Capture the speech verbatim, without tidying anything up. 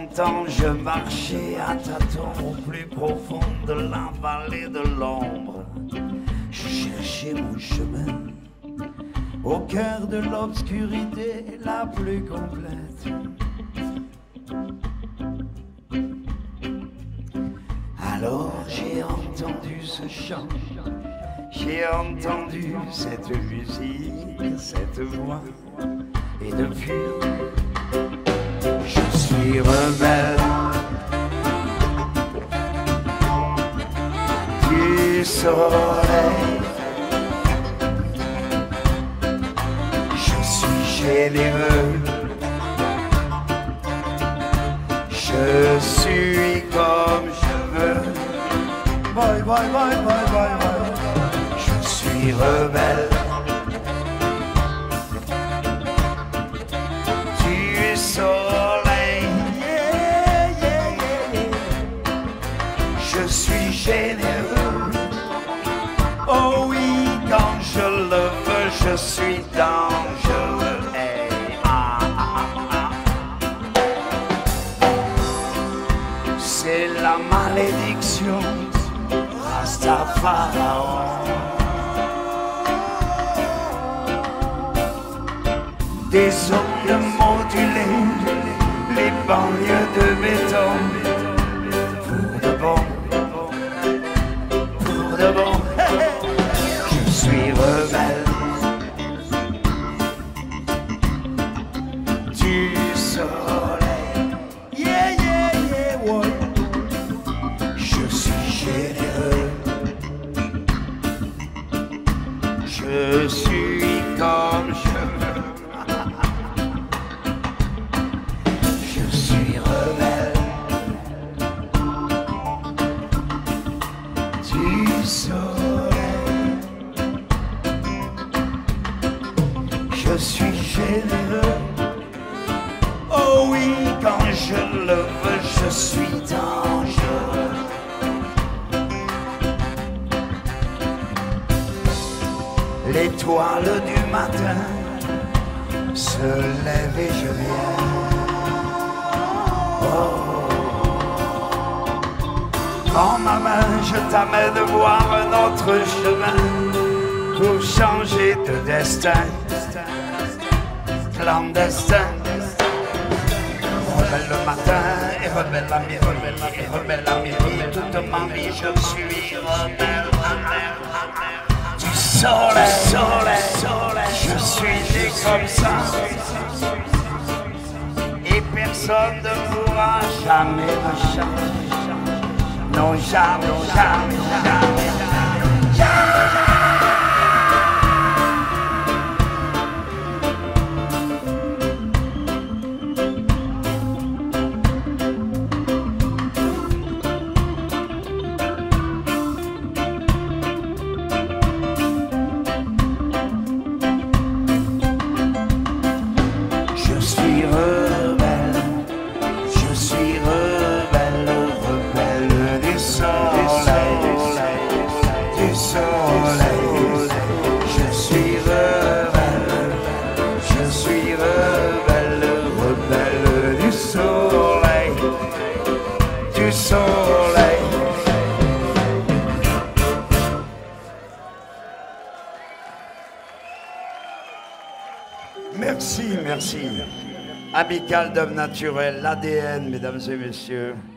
trente ans, je marchais à tâtons au plus profond de la vallée de l'ombre. Je cherchais mon chemin au cœur de l'obscurité la plus complète. Alors j'ai entendu ce chant, j'ai entendu cette musique, cette voix, et depuis je suis rebelle du soleil. Je suis généreux, je suis comme je veux. Bye bye bye bye bye bye. Je suis rebelle du soleil. Yeah, yeah, yeah. Je suis généreux. Oh oui, quand je le veux, je suis dangereux. Hey, ah, ah, ah, ah. C'est la malédiction Rastafari. Des ondes modulées, les banlieues de béton. Pour de bon, pour de bon, je suis rebelle du soleil. Yeah, yeah, yeah, ouais. Je suis généreux, je suis comme je veux. Je suis rebelle du soleil. Je suis généreux. Oh oui, quand je le veux, je suis dangereux. L'étoile du matin se lève et je viens. Oh. Prends ma main, je t'amène voir un autre chemin pour changer de destin. Clandestin, rebelle le matin et rebelle la midi, et rebelle la midi, toute ma vie je suis rebelle. Du soleil, soleil, soleil, je suis né comme ça. Et personne ne pourra jamais me changer. Non, jamais, jamais, jamais, jamais, jamais. Merci, merci. Amical Dove Naturel, l'A D N, mesdames et messieurs.